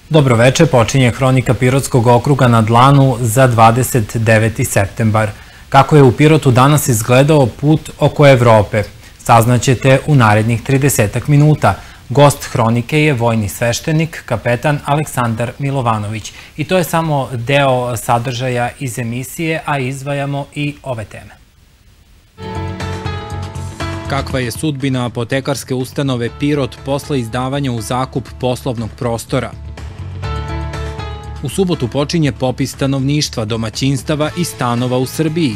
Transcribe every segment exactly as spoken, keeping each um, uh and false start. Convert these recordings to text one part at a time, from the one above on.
Dobroveče, počinje Hronika Pirotskog okruga na dlanu za dvadeset deveti septembar. Kako je u Pirotu danas izgledao put oko Evrope, saznaćete u narednih tridesetak minuta. Gost Hronike je vojni sveštenik, kapetan Aleksandar Milovanović. I to je samo deo sadržaja iz emisije, a izdvajamo i ove teme. Kakva je sudbina apotekarske ustanove Pirot posle izdavanja u zakup poslovnog prostora? U subotu počinje popis stanovništva, domaćinstava i stanova u Srbiji.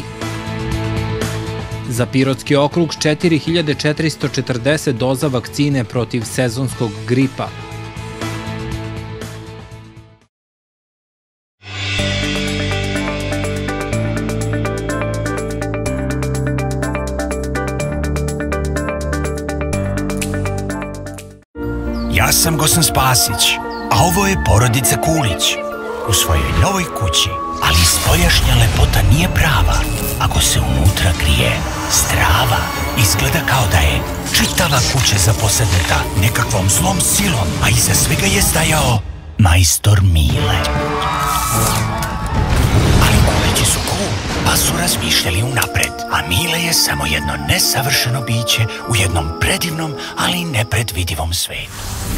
Za Pirotski okrug četiri hiljade četiristo četrdeset doza vakcine protiv sezonskog gripa. Ja sam Gosan Spasić, a ovo je porodica Kulić. U svojoj novoj kući, ali spoljašnja lepota nije prava ako se unutra krije strava. Izgleda kao da je čitava kuća zaposedneta nekakvom zlom silom, a iza svega je stajao majstor Mile. Ali Kulići su cool, pa su razmišljali unapred, a Mile je samo jedno nesavršeno biće u jednom predivnom, ali nepredvidivom svetu.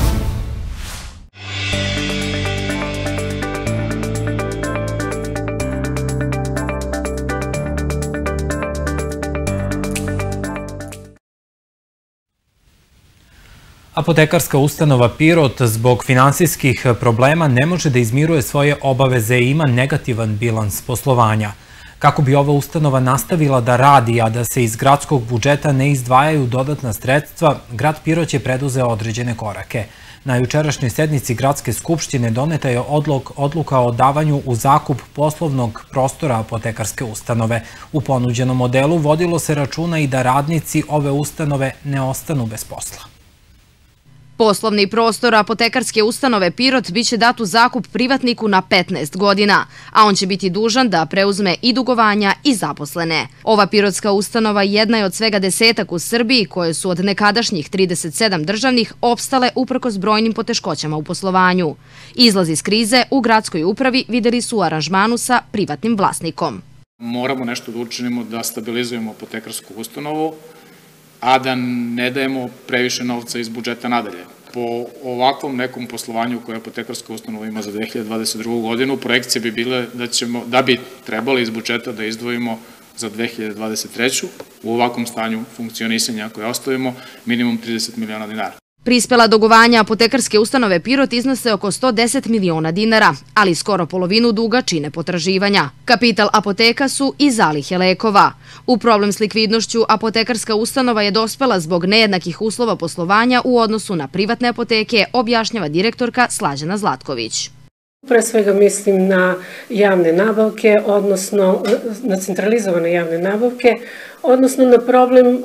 Apotekarska ustanova Pirot zbog finansijskih problema ne može da izmiruje svoje obaveze i ima negativan bilans poslovanja. Kako bi ova ustanova nastavila da radi, a da se iz gradskog budžeta ne izdvajaju dodatna sredstva, grad Pirot je preduzeo određene korake. Na jučerašnjoj sednici Gradske skupštine doneta je odluka o davanju u zakup poslovnog prostora apotekarske ustanove. U ponuđenom modelu vodilo se računa i da radnici ove ustanove ne ostanu bez posla. Poslovni prostor apotekarske ustanove Pirot biće dat u zakup privatniku na petnaest godina, a on će biti dužan da preuzme i dugovanja i zaposlene. Ova pirotska ustanova jedna je od svega desetak u Srbiji koje su od nekadašnjih trideset sedam državnih opstale uprkos brojnim poteškoćama u poslovanju. Izlaz iz krize u gradskoj upravi videli su u aranžmanu sa privatnim vlasnikom. Moramo nešto da učinimo da stabilizujemo apotekarsku ustanovu, a da ne dajemo previše novca iz budžeta nadalje. Po ovakvom nekom poslovanju koje apotekarska ustanova ima za dve hiljade dvadeset drugu. godinu, projekcije bi bile da ćemo, da bi trebali iz budžeta da izdvojimo za dve hiljade dvadeset treću. u ovakvom stanju funkcionisanja koje ostavimo minimum trideset miliona dinara. Prispela dugovanja apotekarske ustanove Pirot iznose oko sto deset miliona dinara, ali skoro polovinu duga čine potraživanja. Kapital apoteka su i zalihe lekova. U problem s likvidnošću apotekarska ustanova je dospela zbog nejednakih uslova poslovanja u odnosu na privatne apoteke, objašnjava direktorka Slađana Zlatković. Pre svega mislim na javne nabavke, odnosno na centralizovane javne nabavke, odnosno na problem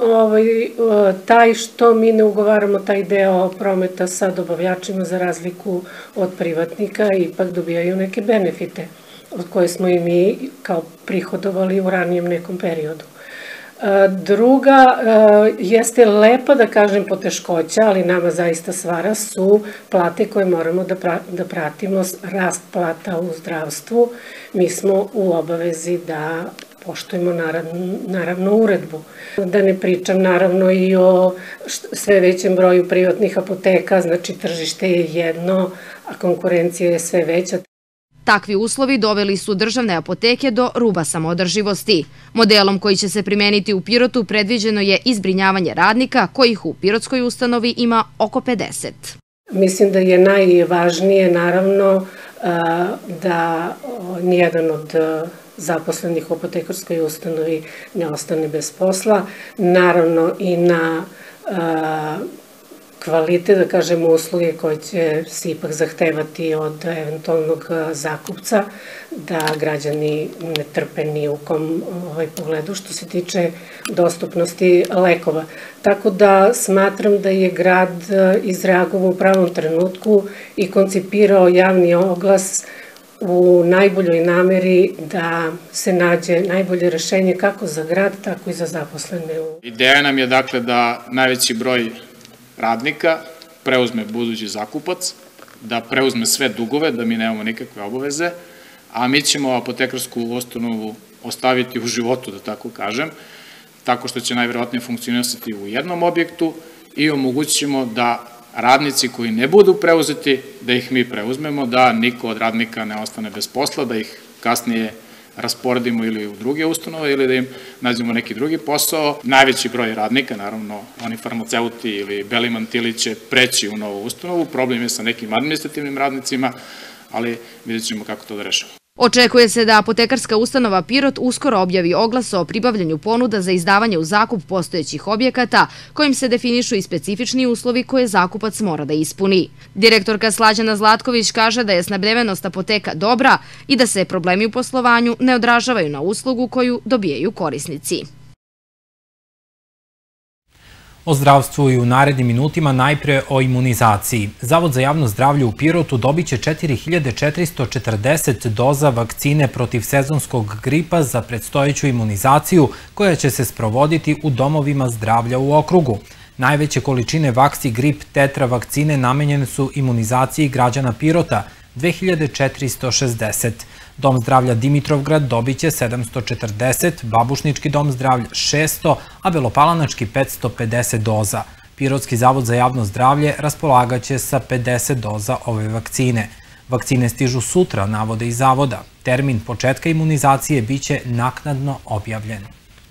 taj što mi ne ugovaramo taj deo prometa sa dobavljačima za razliku od privatnika i ipak dobijaju neke benefite od koje smo i mi kao prihodovali u ranijem nekom periodu. Druga jeste lepa, da kažem, poteškoća, ali nama zaista stvara su plate koje moramo da pratimo, rast plata u zdravstvu. Mi smo u obavezi da poštujemo naravno uredbu. Da ne pričam naravno i o sve većem broju privatnih apoteka, znači tržište je jedno, a konkurencija je sve veća. Takvi uslovi doveli su državne apoteke do ruba samoodrživosti. Modelom koji će se primeniti u Pirotu predviđeno je izbrinjavanje radnika, kojih u Pirotskoj ustanovi ima oko pedeset. Mislim da je najvažnije naravno da nijedan od zaposlenih u apotekarskoj ustanovi ne ostane bez posla. Naravno i na kvalitet, da kažemo, usluge koje će se ipak zahtevati od eventualnog zakupca, da građani ne trpe ni u kom pogledu što se tiče dostupnosti lekova. Tako da smatram da je grad izreagovao u pravom trenutku i koncipirao javni oglas u najboljoj nameri da se nađe najbolje rešenje kako za grad, tako i za zaposlene. Ideja nam je dakle da najveći broj radnika preuzme budući zakupac da preuzme sve dugove, da mi nemamo nikakve obaveze, a mi ćemo apotekarsku ustanovu ostaviti u životu, da tako kažem, tako što će najverovatnije funkcionisati u jednom objektu i omogućimo da radnici koji ne budu preuzeti, da ih mi preuzmemo, da niko od radnika ne ostane bez posla, da ih kasnije rasporedimo ili u druge ustanove ili da im nađemo neki drugi posao. Najveći broj radnika, naravno, oni farmaceuti ili beli mantili će preći u novu ustanovu. Problem je sa nekim administrativnim radnicima, ali vidjet ćemo kako to da rešamo. Očekuje se da apotekarska ustanova Pirot uskoro objavi oglas o pribavljanju ponuda za izdavanje u zakup postojećih objekata, kojim se definišu i specifični uslovi koje zakupac mora da ispuni. Direktorka Slađana Zlatković kaže da je snabdevenost apoteka dobra i da se problemi u poslovanju ne odražavaju na uslugu koju dobijaju korisnici. O zdravstvu i u narednim minutima, najpre o imunizaciji. Zavod za javno zdravlje u Pirotu dobit će četiri hiljade četiristo četrdeset doza vakcine protiv sezonskog gripa za predstojeću imunizaciju koja će se sprovoditi u domovima zdravlja u okrugu. Najveće količine vaksi grip tetra vakcine namenjene su imunizaciji građana Pirota, dve hiljade četiristo šezdeset. Dom zdravlja Dimitrovgrad dobit će sedamsto četrdeset, Babušnički dom zdravlja šesto, a Belopalanački petsto pedeset doza. Pirotski zavod za javno zdravlje raspolagaće sa pedeset doza ove vakcine. Vakcine stižu sutra, navode iz zavoda. Termin početka imunizacije biće naknadno objavljen.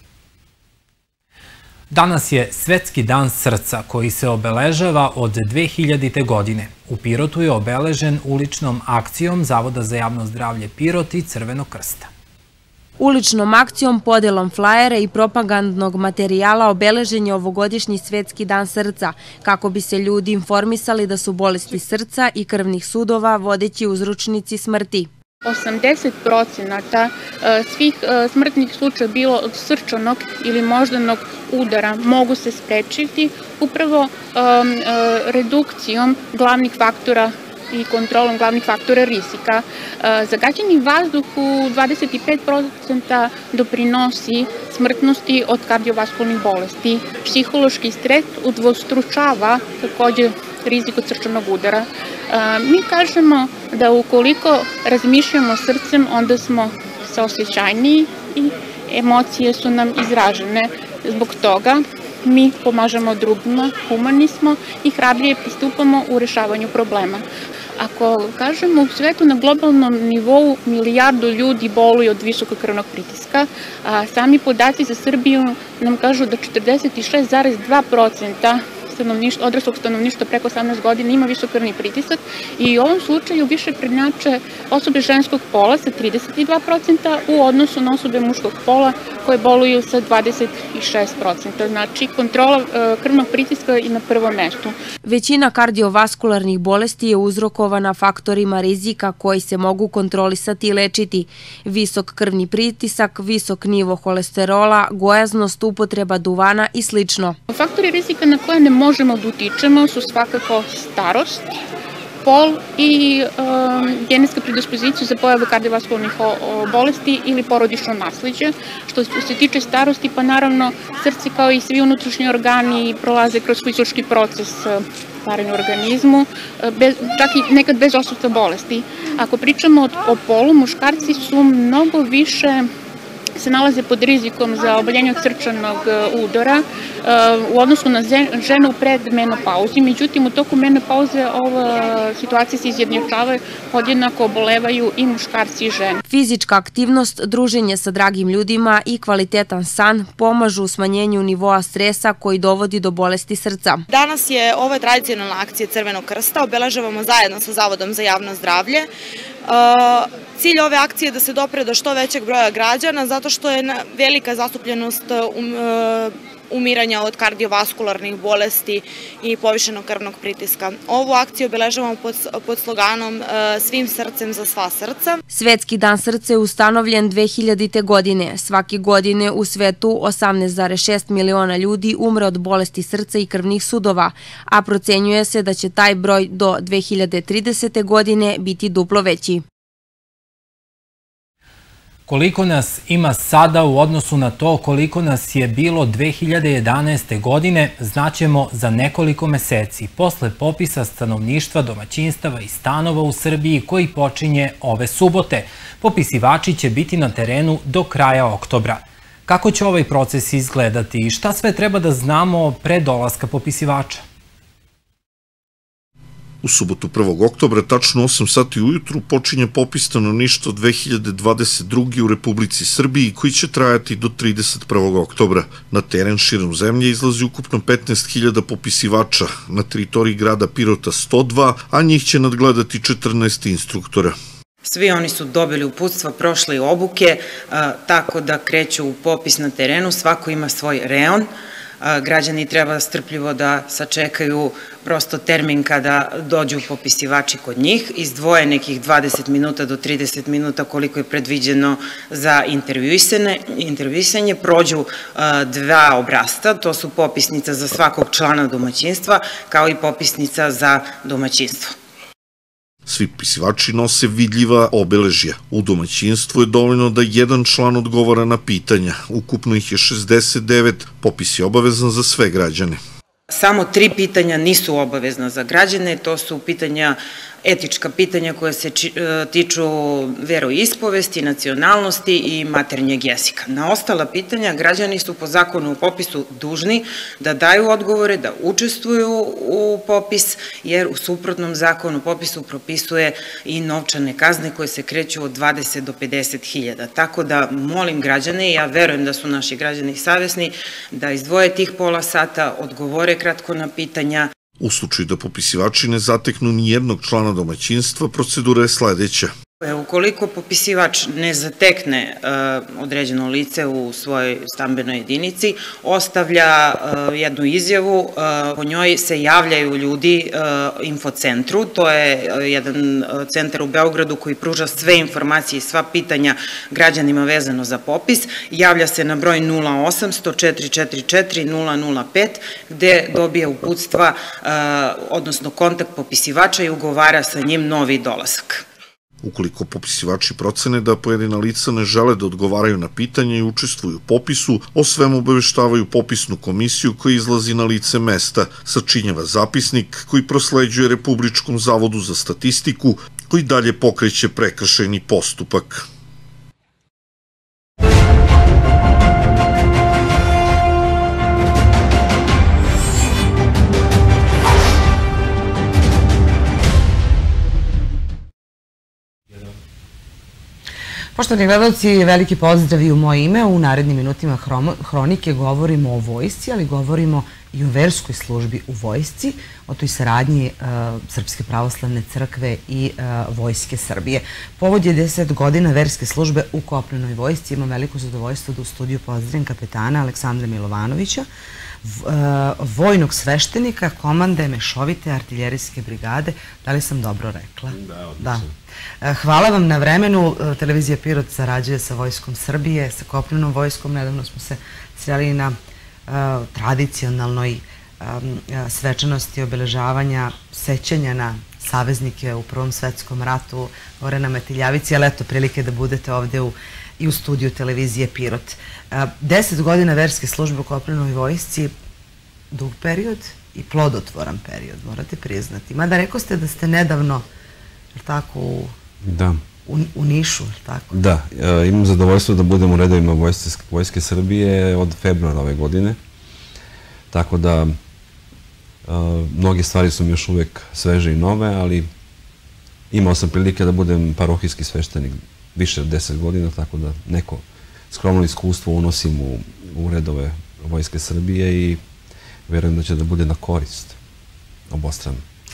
Danas je Svetski dan srca koji se obeležava od dve hiljadite. godine. U Pirotu je obeležen uličnom akcijom Zavoda za javno zdravlje Pirot i Crvenog krsta. Uličnom akcijom, podelom flajera i propagandnog materijala obeležen je ovogodišnji Svetski dan srca, kako bi se ljudi informisali da su bolesti srca i krvnih sudova vodeći uzročnici smrti. osamdeset procenata svih smrtnih slučaja bilo od srčanog ili moždanog udara mogu se sprečiti upravo redukcijom glavnih faktora i kontrolom glavnih faktora rizika. Zagađeni vazduh u dvadeset pet procenta doprinosi smrtnosti od kardiovaskularnih bolesti. Psihološki stres udvostručava takođe rizik od srčanog udara. Mi kažemo da ukoliko razmišljamo srcem, onda smo saosećajniji i emocije su nam izražene. Zbog toga mi pomažemo drugima, humani smo i hrabrije pristupamo u rešavanju problema. Ako kažemo u svetu na globalnom nivou milijardu ljudi boluju od visokog krvnog pritiska, a sami podaci za Srbiju nam kažu da četrdeset šest zarez dva procenta odraslog stanovništva preko osamnaest godina ima visok krvni pritisak i u ovom slučaju više prednjače osobe ženskog pola sa trideset dva procenta u odnosu na osobe muškog pola koje boluju sa dvadeset šest procenta. Znači, kontrola krvnog pritiska je na prvom mestu. Većina kardiovaskularnih bolesti je uzrokovana faktorima rizika koji se mogu kontrolisati i lečiti. Visok krvni pritisak, visok nivo holesterola, gojaznost, upotreba duvana i slično. Faktori rizika na koje ne možemo da utičemo su svakako starost, pol i genetska predispozicija za pojavu kardiovaskularnih bolesti ili porodično nasleđe. Što se tiče starosti, pa naravno srce kao i svi unutrašnji organi prolaze kroz fizički proces starenja u organizmu, čak i nekad bez odsustva bolesti. Ako pričamo o polu, muškarci su mnogo više se nalaze pod rizikom za oboljenje od srčanog udara u odnosu na žene u predmenopauzi. Međutim, u toku menopauze ova situacija se izjednačava, podjednako obolevaju i muškarci i žene. Fizička aktivnost, druženje sa dragim ljudima i kvalitetan san pomažu u smanjenju nivoa stresa koji dovodi do bolesti srca. Danas je ova tradicionalna akcija Crvenog krsta, obeležavamo zajedno sa Zavodom za javno zdravlje. Cilj ove akcije je da se dopre do što većeg broja građana, zato što je velika zastupljenost umiranja od kardiovaskularnih bolesti i povišenog krvnog pritiska. Ovu akciju obeležavamo pod sloganom Svim srcem za sva srca. Svetski dan srca je ustanovljen dve hiljadite. godine. Svake godine u svetu osamnaest zarez šest miliona ljudi umre od bolesti srca i krvnih sudova, a procenjuje se da će taj broj do dve hiljade tridesete. godine biti duplo veći. Koliko nas ima sada u odnosu na to koliko nas je bilo dve hiljade jedanaeste. godine, znaćemo za nekoliko meseci, posle popisa stanovništva, domaćinstava i stanova u Srbiji koji počinje ove subote. Popisivači će biti na terenu do kraja oktobra. Kako će ovaj proces izgledati i šta sve treba da znamo pre dolaska popisivača? U subotu prvog oktobra, tačno osam sati ujutru, počinje popis stanovništva dve hiljade dvadeset druge. u Republici Srbiji, koji će trajati do trideset prvog oktobra. Na teren širom zemlje izlazi ukupno petnaest hiljada popisivača, na teritoriji grada Pirota sto dva, a njih će nadgledati četrnaest instruktora. Svi oni su dobili uputstva, prošli obuke, tako da kreću u popis na terenu, svako ima svoj reon. Građani treba strpljivo da sačekaju prosto termin kada dođu popisivači kod njih, izdvoje nekih dvadeset minuta do trideset minuta koliko je predviđeno za intervjuisanje, prođu dva obrasca, to su popisnica za svakog člana domaćinstva kao i popisnica za domaćinstvo. Svi popisivači nose vidljiva obeležja. U domaćinstvu je dovoljno da jedan član odgovara na pitanja. Ukupno ih je šezdeset devet, popis je obavezan za sve građane. Samo tri pitanja nisu obavezna za građane, to su pitanja, etička pitanja koja se tiču veroispovesti, nacionalnosti i maternjeg jezika. Na ostala pitanja građani su po zakonu o popisu dužni da daju odgovore, da učestvuju u popis, jer u suprotnom zakonu o popisu propisuje i novčane kazne koje se kreću od dvadeset do pedeset hiljada. Tako da molim građane, i ja verujem da su naši građani savesni, da izdvoje tih pola sata, odgovore kratko na pitanja. U slučaju da popisivači ne zateknu ni jednog člana domaćinstva, procedura je sledeća. Ukoliko popisivač ne zatekne određeno lice u svojoj stambenoj jedinici, ostavlja jednu izjavu, po njoj se javljaju ljudi infocentru, to je jedan centar u Beogradu koji pruža sve informacije i sva pitanja građanima vezano za popis, javlja se na broj nula osam sto četiri četiri četiri nula nula pet gde dobije uputstva, odnosno kontakt popisivača i ugovara sa njim novi dolazak. Ukoliko popisivači procene da pojedina lica ne žele da odgovaraju na pitanja i učestvuju u popisu, o svemu obaveštavaju popisnu komisiju koja izlazi na lice mesta, sačinjava zapisnik koji prosleđuje Republičkom zavodu za statistiku, koji dalje pokreće prekršajni postupak. Poštovani gledalci, veliki pozdrav i u moje ime. U narednim minutima Hronike govorimo o vojsci, ali govorimo i o verskoj službi u vojsci, o toj saradnji Srpske pravoslavne crkve i Vojske Srbije. Povod je deset godina verske službe u kopnenoj vojsci. Imam veliko zadovoljstvo da u studiju pozdravim kapetana Aleksandra Milovanovića, vojnog sveštenika, komande Mešovite artiljerijske brigade. Da li sam dobro rekla? Da, odlično. Hvala vam na vremenu. Televizija Pirot sarađuje sa Vojskom Srbije, sa kopnenom vojskom. Nedavno smo se sreli na tradicionalnoj svečanosti obeležavanja sećanja na saveznike u Prvom svetskom ratu, gore na Metiljavici, ali eto prilike da budete ovde i u studiju televizije Pirot. Deset godina verske službe u kopnenoj vojsci, dug period i plodotvoran period, morate priznati. Mada rekao ste da ste nedavno, je li tako, u Nišu, je li tako? Da, imam zadovoljstvo da budem u redovima Vojske Srbije od februara ove godine, tako da mnoge stvari su mi još uvek sveže i nove, ali imao sam prilike da budem parohijski sveštenik više od deset godina, tako da neko skromno iskustvo unosim u redove Vojske Srbije i verujem da će da bude na korist obostrano.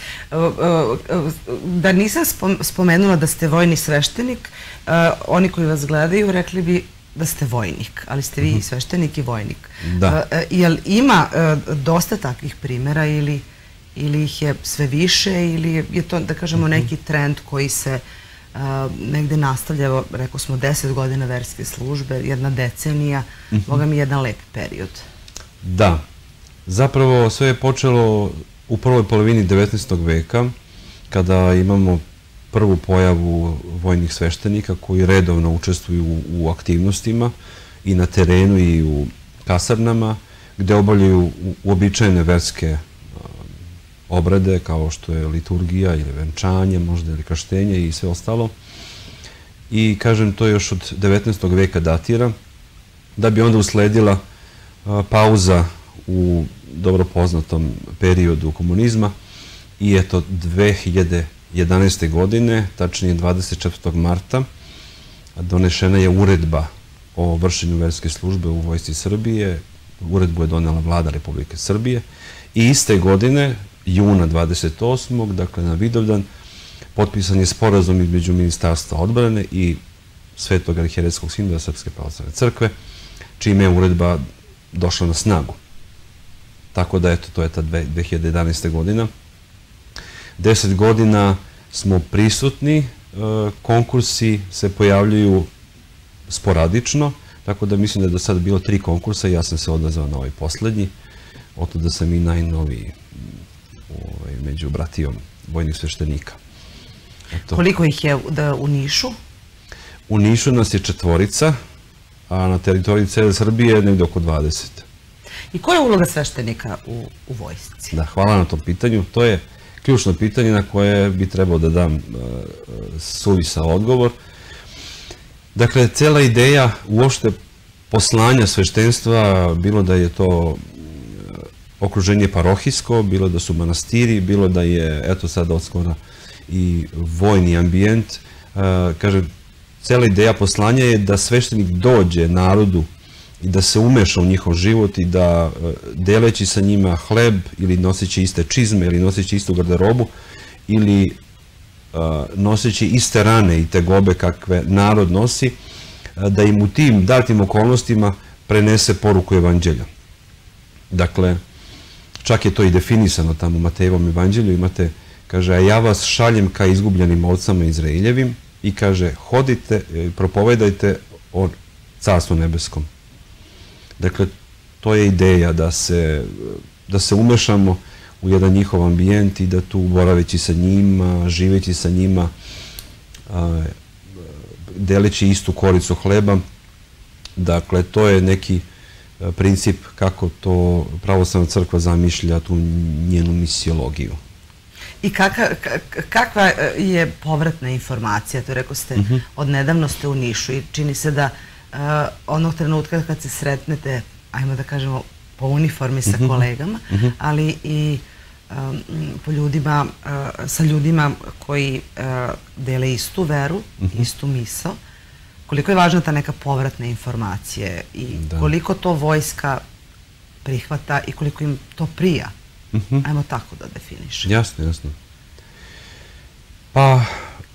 Da nisam spomenula da ste vojni sveštenik, oni koji vas gledaju rekli bi da ste vojnik, ali ste vi i sveštenik i vojnik. Da. Jel ima dosta takvih primjera ili ih je sve više ili je to, da kažemo, neki trend koji se negde nastavlja, rekao smo, deset godina verske službe, jedna decenija, boga mi jedan lep period. Da, zapravo sve je počelo u prvoj polovini devetnaestog veka, kada imamo prvu pojavu vojnih sveštenika koji redovno učestvuju u aktivnostima i na terenu i u kasarnama, gde obavljaju uobičajene verske obrade kao što je liturgija ili venčanje, možda ili krštenje i sve ostalo. I kažem, to još od devetnaestog veka datira, da bi onda usledila pauza u dobro poznatom periodu komunizma i eto dve hiljade jedanaeste. godine, tačnije dvadeset četvrtog marta, donešena je uredba o vršenju verske službe u Vojsci Srbije. Uredbu je donela Vlada Republike Srbije i iste godine, juna dvadeset osmog dakle na Vidovdan, potpisan je sporazum između Ministarstva odbrane i Svetog arhijerejskog sinoda Srpske pravoslavne crkve, čime je uredba došla na snagu. Tako da, eto, to je ta dve hiljade jedanaeste. godina. Deset godina smo prisutni, konkursi se pojavljuju sporadično, tako da mislim da je do sada bilo tri konkursa i ja sam se odazvao na ovaj poslednji, oto da sam i najnoviji među bratijom vojnih sveštenika. Koliko ih je u Nišu? U Nišu nas je četvorica, a na teritoriji cele Srbije negde oko dvadeset. I koja je uloga sveštenika u vojsci? Da, hvala na tom pitanju. To je ključno pitanje na koje bi trebao da dam suvisao odgovor. Dakle, cela ideja uopšte poslanja sveštenstva, bilo da je to okruženje parohijsko, bilo da su manastiri, bilo da je, eto sada odskora, i vojni ambijent. Kažem, cela ideja poslanja je da sveštenik dođe narodu i da se umeša u njihov život i da deleći sa njima hleb ili noseći iste čizme ili noseći istu garderobu ili noseći iste rane i tegobe kakve narod nosi, da im u tim datim okolnostima prenese poruku evanđelja. Dakle, čak je to i definisano tamo u Matejevom evanđelju, imate, kaže, a ja vas šaljem ka izgubljenim ovcama Izraeljevim i kaže, hodite, propovedajte o Carstvu nebeskom. Dakle, to je ideja da se, da se umešamo u jedan njihov ambijent i da tu boraveći sa njima, živeći sa njima, deleći istu koricu hleba. Dakle, to je neki princip kako to pravoslavna crkva zamišlja tu njenu misiologiju. I kakva je povratna informacija? To rekao ste, odnedavno ste u Nišu i čini se da onog trenutka kad se sretnete, ajmo da kažemo, po uniformi sa kolegama, ali i po ljudima, sa ljudima koji dele istu veru, istu misao, koliko je važna ta neka povratna informacija i koliko to vojska prihvata i koliko im to prija. Ajmo tako da definišemo. Jasno, jasno. Pa,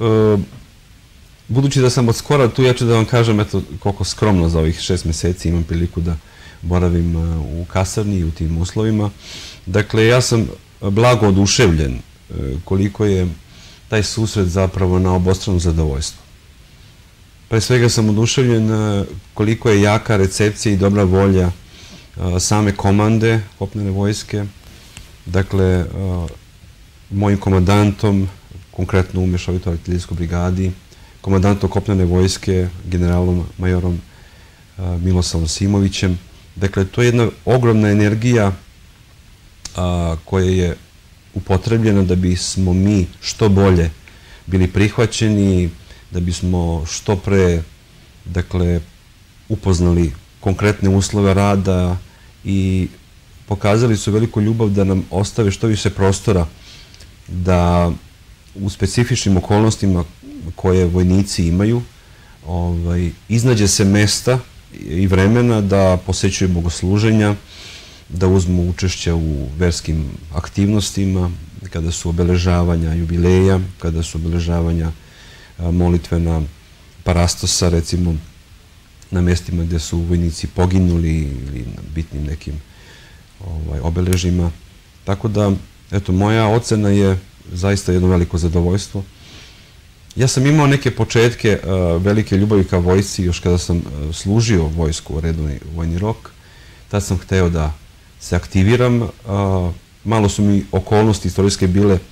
budući da sam od skora tu, ja ću da vam kažem, eto, koliko skromno za ovih šest meseci imam priliku da boravim u kasarni i u tim uslovima. Dakle, ja sam blago oduševljen koliko je taj susret zapravo na obostrano zadovoljstvo. Pre svega sam oduševljen koliko je jaka recepcija i dobra volja same komande kopnene vojske. Dakle, mojim komandantom, konkretno u Mešovitoj artiljerijskoj brigadi, komandantom kopnene vojske, generalom majorom Milosavom Simovićem. Dakle, to je jedna ogromna energija koja je upotrebljena da bismo mi što bolje bili prihvaćeni, da bismo što pre, dakle, upoznali konkretne uslove rada i pokazali su veliku ljubav da nam ostave što više prostora da u specifičnim okolnostima koje vojnici imaju iznađe se mesta i vremena da posećuju bogosluženja, da uzmu učešće u verskim aktivnostima, kada su obeležavanja jubileja, kada su obeležavanja molitvena parastosa, recimo na mestima gde su vojnici poginuli ili na bitnim nekim obeležima. Tako da, eto, moja ocena je zaista jedno veliko zadovoljstvo. Ja sam imao neke početke velike ljubavi ka vojsci još kada sam služio vojsku u redovni vojni rok. Tad sam hteo da se aktiviram. Malo su mi okolnosti istorijske bile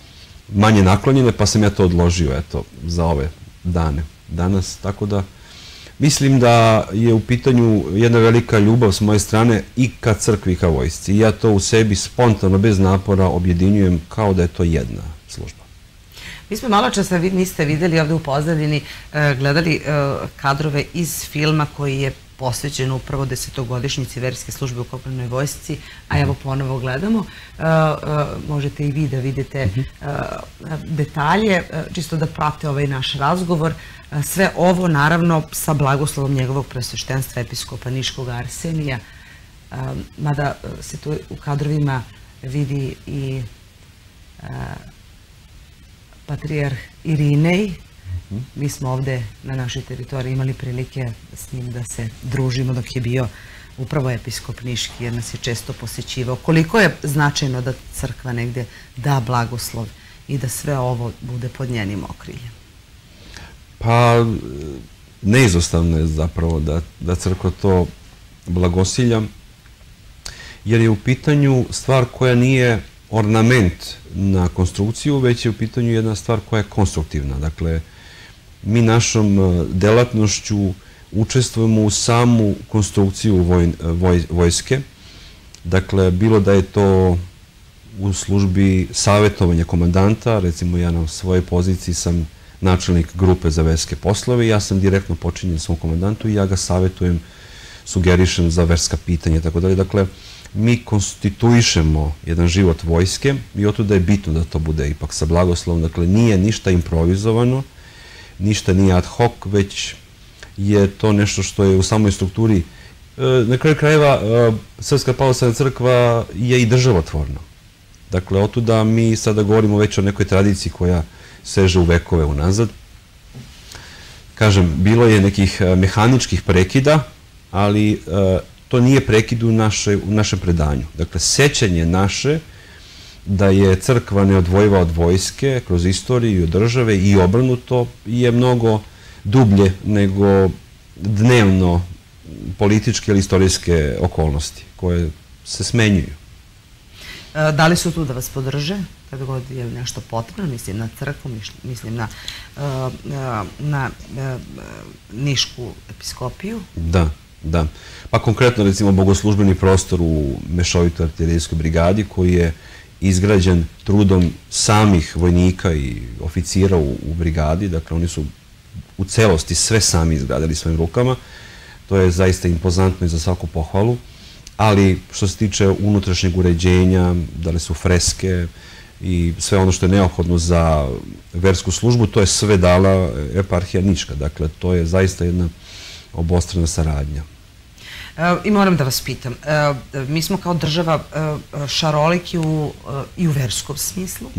manje naklonjene, pa sam ja to odložio, eto, za ove dane danas, tako da mislim da je u pitanju jedna velika ljubav s moje strane i ka crkvi i ka vojsci. I ja to u sebi spontano, bez napora, objedinjujem kao da je to jedna služba. Mi smo malo časa, vi niste videli ovde u pozadini, gledali kadrove iz filma koji je posvećen upravo desetogodišnjici verske službe u kopnenoj vojsci, a evo ponovo gledamo. Možete i vi da vidite detalje, čisto da prate ovaj naš razgovor. Sve ovo, naravno, sa blagoslovom njegovog presveštenstva episkopa Niškog Arsenija, mada se tu u kadrovima vidi i patrijarh Irinej. Mi smo ovde na našoj teritoriji imali prilike s njim da se družimo dok je bio upravo episkop Niški, jer nas je često posećivao. Koliko je značajno da crkva negde da blagoslov i da sve ovo bude pod njenim okriljem? Pa, neizostavno je zapravo da crkva to blagosilja, jer je u pitanju stvar koja nije ornament na konstrukciju, već je u pitanju jedna stvar koja je konstruktivna. Dakle, mi našom delatnošću učestvujemo u samu konstrukciju vojske. Dakle, bilo da je to u službi savjetovanja komandanta, recimo ja na svojoj poziciji sam načelnik grupe za verske poslove i ja sam direktno počinjen svom komandantu i ja ga savjetujem, sugerišem za verska pitanja i tako dalje. Dakle, mi konstituišemo jedan život vojske i otuda je bitno da to bude ipak sa blagoslovom. Dakle, nije ništa improvizovano, ništa nije ad hoc, već je to nešto što je u samoj strukturi. Na kraju krajeva, Srpska pravoslavna crkva je i državotvorna. Dakle, otuda mi sada govorimo već o nekoj tradiciji koja seže u vekove unazad. Kažem, bilo je nekih mehaničkih prekida, ali to nije prekid u našem predanju. Dakle, sećanje naše da je crkva neodvojiva od vojske kroz istoriju i od države i obrnuto je mnogo dublje nego dnevno političke ili istorijske okolnosti koje se smenjuju. Da li su tu da vas podrže kada god je nešto potrebno? Mislim na crkvu, mislim na Nišku episkopiju? Da, da. Pa konkretno, recimo, bogoslužbeni prostor u Mešovitoj artiljerijskoj brigadi koji je izgrađen trudom samih vojnika i oficira u brigadi. Dakle, oni su u celosti sve sami izgradili svojim rukama. To je zaista impozantno i za svaku pohvalu. Ali što se tiče unutrašnjeg uređenja, da li su freske i sve ono što je neophodno za versku službu, to je sve dala eparhija Niška. Dakle, to je zaista jedna obostrana saradnja. I moram da vas pitam, mi smo kao država šaroliki i u verskom smislu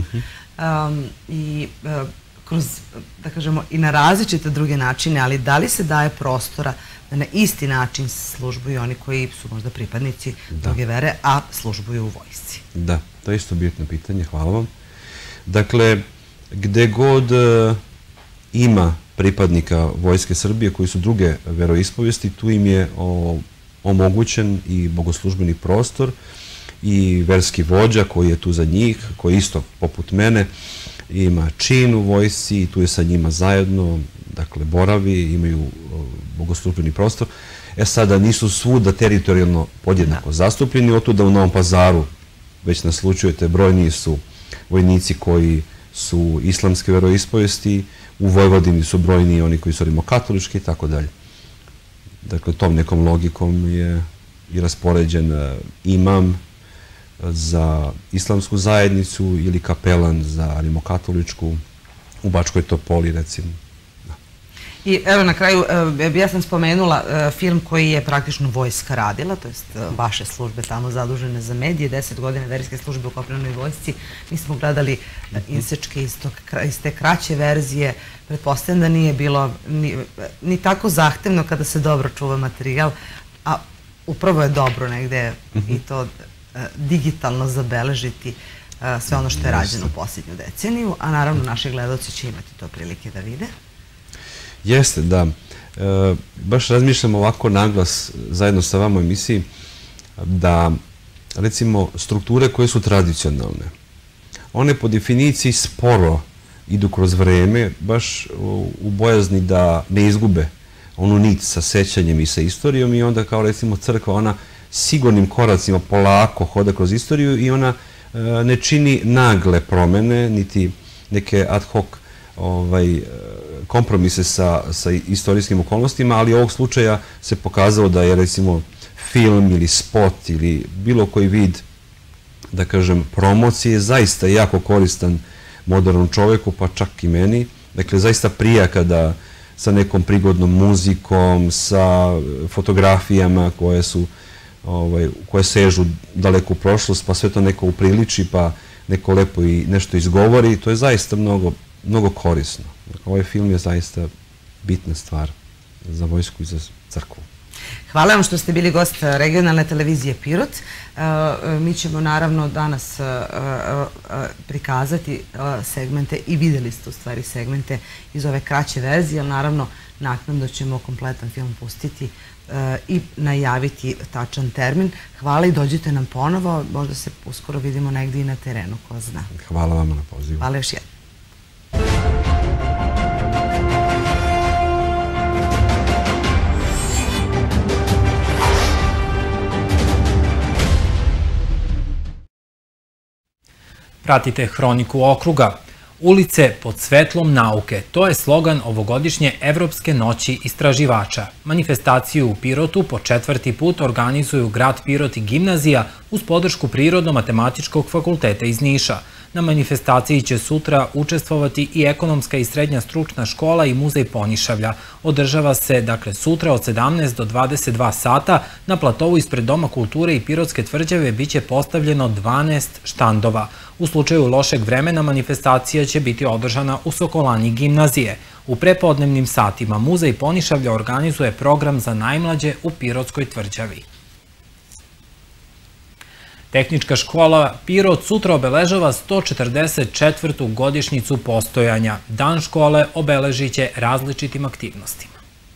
i kroz, da kažemo, i na različite druge načine, ali da li se daje prostora da na isti način službuju oni koji su možda pripadnici druge vere, a službuju u vojsci? Da, to je isto bitno pitanje, hvala vam. Dakle, gde god ima pripadnika Vojske Srbije koji su druge veroispovesti, tu im je omogućen i bogoslužbeni prostor i verski vođa koji je tu za njih, koji isto poput mene ima čin u vojsci i tu je sa njima zajedno, dakle boravi, imaju bogoslužbeni prostor. E sada nisu svuda teritorijalno podjednako zastupljeni, otuda u Novom Pazaru, već naslučujete, brojniji su vojnici koji su islamske veroispovesti, u Vojvodini su brojni oni koji su rimokatolički i tako dalje. Dakle, tom nekom logikom je i raspoređen imam za islamsku zajednicu ili kapelan za rimokatoličku u Bačkoj Topoli, recimo. I evo na kraju, ja sam spomenula film koji je praktično vojska radila, to jest vaše službe tamo zadužene za medije, deset godina verske službe u kopnenoj vojsci. Mi smo gledali insečke iz te kraće verzije, pretpostavljam da nije bilo ni tako zahtevno kada se dobro čuva materijal, a upravo je dobro negde i to digitalno zabeležiti sve ono što je rađeno u posljednju deceniju, a naravno naši gledalci će imati to prilike da vide. Jeste, da. Baš razmišljam ovako naglas zajedno sa vama u emisiji da, recimo, strukture koje su tradicionalne, one po definiciji sporo idu kroz vreme, baš u bojazni da ne izgube onu nit sa sećanjem i sa istorijom i onda kao recimo crkva, ona sigurnim koracima polako hoda kroz istoriju i ona ne čini nagle promene, niti neke ad hoc kompromise sa istorijskim okolnostima, ali ovog slučaja se pokazalo da je recimo film ili spot ili bilo koji vid, da kažem, promocije zaista jako koristan modernom čoveku, pa čak i meni. Dakle, zaista prija kada sa nekom prigodnom muzikom, sa fotografijama koje su, koje sežu daleko u prošlost, pa sve to neko upriliči, pa neko lepo i nešto izgovori. To je zaista mnogo, mnogo korisno. Ovaj film je zaista bitna stvar za vojsku i za crkvu. Hvala vam što ste bili gost regionalne televizije Pirot. Mi ćemo naravno danas prikazati segmente i videli ste u stvari segmente iz ove kraće verzije, ali naravno naknadno ćemo kompletan film pustiti i najaviti tačan termin. Hvala i dođite nam ponovo, možda se uskoro vidimo negdje i na terenu, ko zna. Hvala vam na pozivu. Hvala još jednom. Pratite Hroniku okruga. Ulice pod svetlom nauke. To je slogan ovogodišnje Evropske noći istraživača. Manifestaciju u Pirotu po četvrti put organizuju grad Pirot i gimnazija uz podršku Prirodno-matematičkog fakulteta iz Niša. Na manifestaciji će sutra učestvovati i Ekonomska i srednja stručna škola i muzej Ponišavlja. Održava se, dakle, sutra od sedamnaest do dvadeset dva sata. Na platovu ispred Doma kulture i Pirotske tvrđave biće postavljeno dvanaest štandova. U slučaju lošeg vremena manifestacija će biti održana u Sokolani gimnazije. U prepodnevnim satima muzej Ponišavlja organizuje program za najmlađe u Pirotskoj tvrđavi. Tehnička škola Pirot sutra obeležava sto četrdeset četvrtu godišnjicu postojanja. Dan škole obeležit će različitim aktivnostima.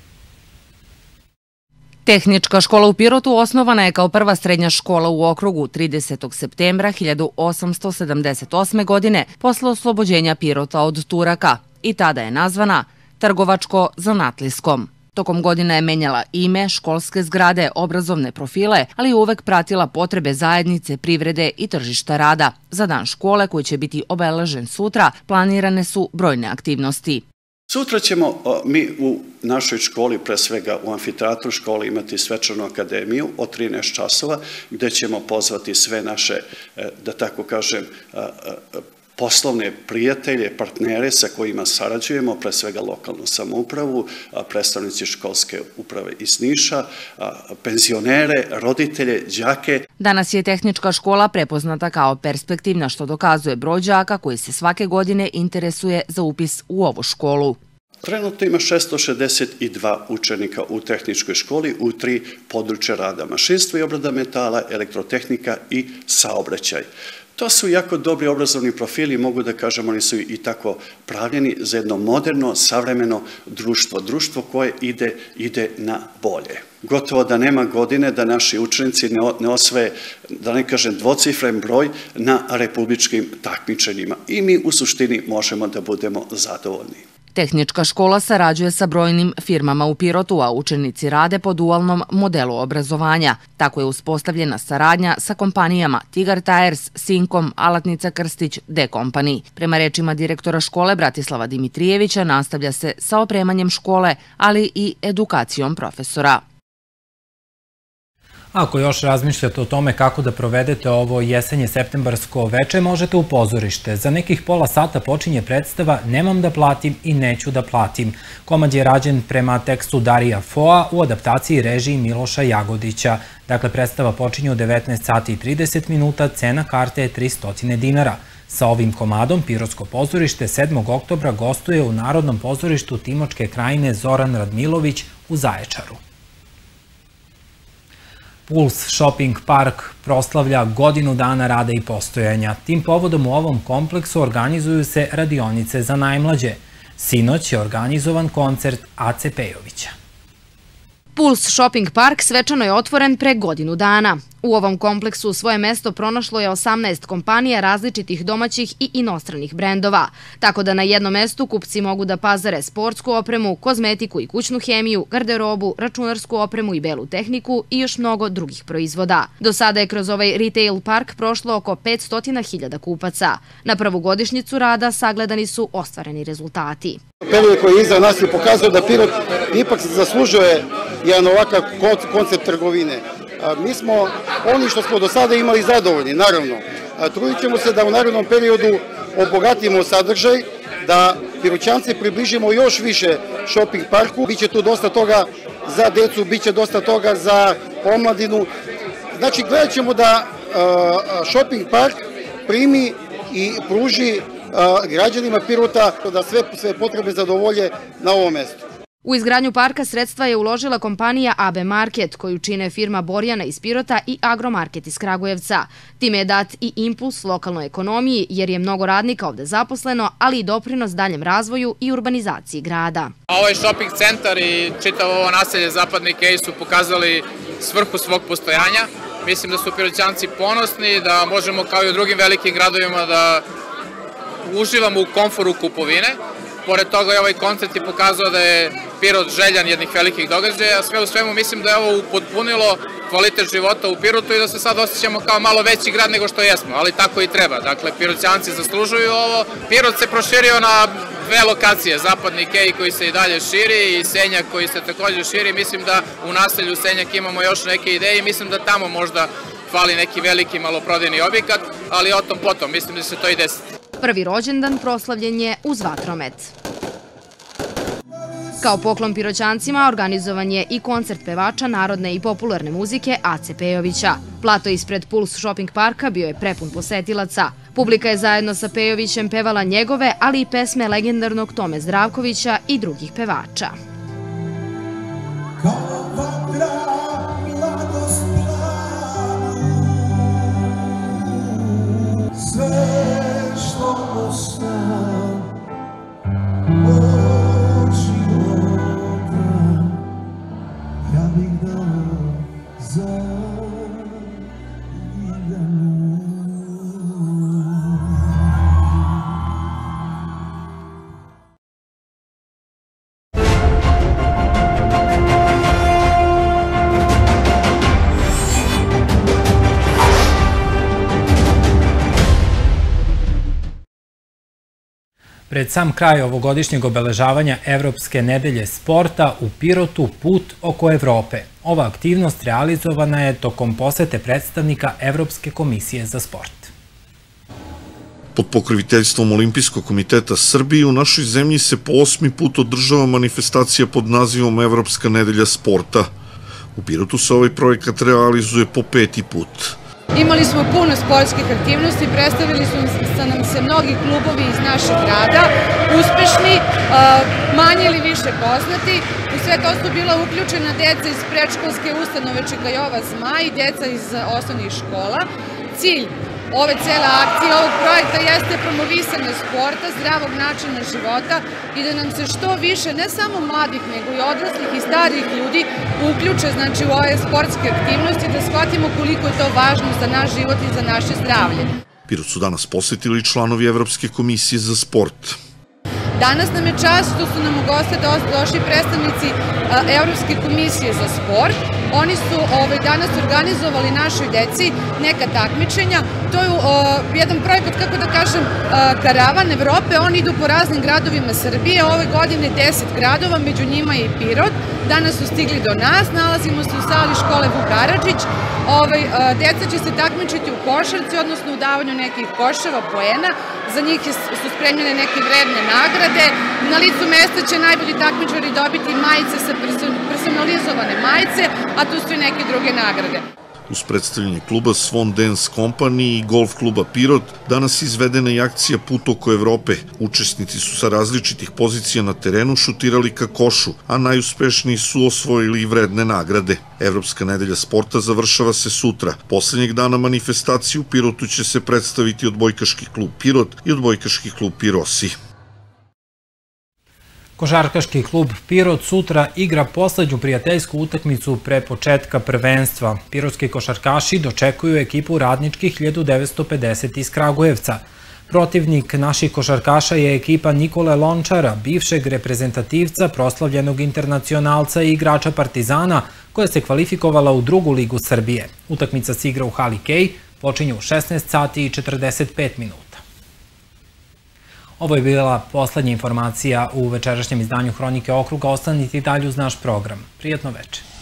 Tehnička škola u Pirotu osnovana je kao prva srednja škola u okrugu tridesetog septembra hiljadu osamsto sedamdeset osme. godine posle oslobođenja Pirota od Turaka i tada je nazvana Trgovačko-zanatlijskom. Tokom godina je menjala ime, školske zgrade, obrazovne profile, ali je uvek pratila potrebe zajednice, privrede i tržišta rada. Za dan škole, koji će biti obeležen sutra, planirane su brojne aktivnosti. Sutra ćemo mi u našoj školi, pre svega u amfiteatru škole, imati svečanu akademiju od trinaest časova, gde ćemo pozvati sve naše, da tako kažem, poslovne prijatelje, partnere sa kojima sarađujemo, pre svega lokalnu samoupravu, predstavnici školske uprave iz Niša, penzionere, roditelje, đake. Danas je tehnička škola prepoznata kao perspektivna, što dokazuje broj đaka koji se svake godine interesuje za upis u ovu školu. Trenutno ima šesto šezdeset dva učenika u tehničkoj školi u tri područja rada: mašinstvo i obrada metala, elektrotehnika i saobraćaj. To su jako dobri obrazovni profili, mogu da kažem, oni su i tako pravljeni za jedno moderno, savremeno društvo, društvo koje ide, ide na bolje. Gotovo da nema godine da naši učenici ne osvoje, da ne kažem, dvocifren broj na republičkim takmičenjima i mi u suštini možemo da budemo zadovoljni. Tehnička škola sarađuje sa brojnim firmama u Pirotu, a učenici rade po dualnom modelu obrazovanja. Tako je uspostavljena saradnja sa kompanijama Tigar Tires, Sinkom, Alatnica Krstić, D Company. Prema rečima direktora škole Bratislava Dimitrijevića, nastavlja se sa opremanjem škole, ali i edukacijom profesora. Ako još razmišljate o tome kako da provedete ovo jesenje septembarsko veče, možete u pozorište. Za nekih pola sata počinje predstava Nemam da platim i neću da platim. Komad je rađen prema tekstu Darija Foa u adaptaciji režiji Miloša Jagodića. Dakle, predstava počinje u devetnaest sati i trideset minuta, cena karte je tristo dinara. Sa ovim komadom Pirotsko pozorište sedmog oktobra gostuje u Narodnom pozorištu Timočke krajine Zoran Radmilović u Zaječaru. Puls Shopping Park proslavlja godinu dana rada i postojanja. Tim povodom u ovom kompleksu organizuju se radionice za najmlađe. Sinoć je organizovan koncert Ace Pejovića. Puls Shopping Park svečano je otvoren pre godinu dana. U ovom kompleksu svoje mesto pronašlo je osamnaest kompanija različitih domaćih i inostranih brendova, tako da na jednom mestu kupci mogu da pazare sportsku opremu, kozmetiku i kućnu hemiju, garderobu, računarsku opremu i belu tehniku i još mnogo drugih proizvoda. Do sada je kroz ovaj retail park prošlo oko petsto hiljada kupaca. Na prvu godišnjicu rada sagledani su ostvareni rezultati. Period koji je iza nas je pokazao da Pirot ipak zaslužuje jedan ovakav koncept trgovine. Mi smo, oni što smo do sada imali, zadovoljni, naravno. Trudit ćemo se da u narednom periodu obogatimo sadržaj, da Piroćance približimo još više shopping parku. Biće tu dosta toga za decu, biće dosta toga za omladinu. Znači, gledat ćemo da shopping park primi i pruži građanima Pirota da sve potrebe zadovolje na ovom mestu. U izgradnju parka sredstva je uložila kompanija A B Market, koju čine firma Borjana iz Pirota i Agromarket iz Kragujevca. Time je dat i impuls lokalnoj ekonomiji, jer je mnogo radnika ovde zaposleno, ali i doprinos daljem razvoju i urbanizaciji grada. Ovaj shopping centar i čitavo ovo naselje Zapadni Kej su pokazali svrhu svog postojanja. Mislim da su Piroćanci ponosni, da možemo kao i u drugim velikim gradovima da uživamo u komforu kupovine. Pored toga je ovaj koncept i pokazao da je Pirot željan jednih velikih događaja. Sve u svemu mislim da je ovo upotpunilo kvalitet života u Pirotu i da se sad osjećamo kao malo veći grad nego što jesmo, ali tako i treba. Dakle, Piroćanci zaslužuju ovo. Pirot se proširio na dve lokacije, Zapadni Kej koji se i dalje širi i Senjak koji se također širi. Mislim da u naselju Senjak imamo još neke ideje i mislim da tamo možda fali neki veliki maloprodajni objekat, ali o tom potom, mislim da se to i desiti. Prvi rođendan proslavljen je uz vatromet. Kao poklon Piroćancima organizovan je i koncert pevača narodne i popularne muzike Ace Pejovića. Plato ispred Puls shopping parka bio je prepun posetilaca. Publika je zajedno sa Pejovićem pevala njegove, ali i pesme legendarnog Tome Zdravkovića i drugih pevača. Pred sam kraj ovogodišnjeg obeležavanja Evropske nedelje sporta u Pirotu put oko Evrope. Ova aktivnost realizovana je tokom posete predstavnika Evropske komisije za sport. Pod pokroviteljstvom Olimpijskog komiteta Srbije u našoj zemlji se po osmi put održava manifestacija pod nazivom Evropska nedelja sporta. U Pirotu se ovaj projekat realizuje po peti put. Imali smo puno sportskih aktivnosti, predstavili su nam se mnogi klubovi iz našeg grada, uspešni, manje ili više poznati. U sve to su bila uključena deca iz predškolske ustanove Čikajova Zmaj i deca iz osnovnih škola. Cilj ove cele akcije, ovog projekta jeste promovisanje sporta, zdravog načina života i da nam se što više, ne samo mladih, nego i odraslih i starih ljudi uključe znači, u ove sportske aktivnosti, da shvatimo koliko je to važno za naš život i za naše zdravlje. Pirot su danas posetili članovi Evropske komisije za sport. Danas nam je čast što su nam u goste došli predstavnici Evropske komisije za sport. Oni su danas organizovali našoj deci neka takmičenja. To je jedan projekat, kako da kažem, karavan Evrope. Oni idu po raznim gradovima Srbije. Ove godine deset gradova, među njima je i Pirot. Danas su stigli do nas, nalazimo se u sali škole Vuk Karadžić. Deca će se takmičiti u košarci, odnosno u davanju nekih koševa, poena. Za njih su spremljene neke vredne nagrade. Na licu mesta će najbolji takmičari dobiti majice sa personalizovane majice, a tu su i neke druge nagrade. Uz predstavljanje kluba Swan Dance Company i golf kluba Pirot, danas izvedena je akcija Put oko Evrope. Učesnici su sa različitih pozicija na terenu šutirali ka košu, a najuspešniji su osvojili i vredne nagrade. Evropska nedelja sporta završava se sutra. Poslednjeg dana manifestacije u Pirotu će se predstaviti odbojkaški klub Pirot i odbojkaški klub Pirosi. Košarkaški klub Pirot sutra igra poslednju prijateljsku utakmicu pre početka prvenstva. Pirotski košarkaši dočekuju ekipu Radničkih hiljadu devetsto pedeset iz Kragujevca. Protivnik naših košarkaša je ekipa Nikole Lončara, bivšeg reprezentativca, proslavljenog internacionalca i igrača Partizana, koja se kvalifikovala u drugu ligu Srbije. Utakmica se igra u hali Kej, počinje u šesnaest sati i četrdeset pet minuta. Ovo je bila poslednja informacija u večerašnjem izdanju Hronike okruga. Ostanite i dalje uz naš program. Prijetno večer.